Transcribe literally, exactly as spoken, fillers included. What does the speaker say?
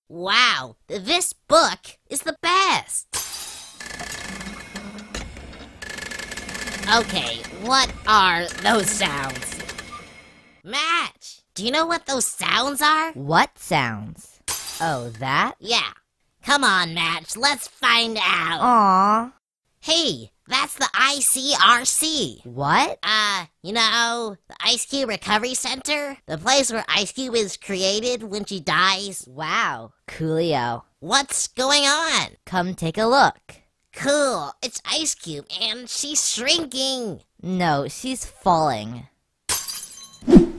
Wow, this book is the best. Okay, what are those sounds? Match, do you know what those sounds are? What sounds? Oh, that? Yeah. Come on, Match, let's find out. Aww. Hey, that's the I C R C. What? Uh, you know, the Ice Cube Recovery Center? The place where Ice Cube is created when she dies. Wow, coolio. What's going on? Come take a look. Cool, it's Ice Cube and she's shrinking. No, she's falling.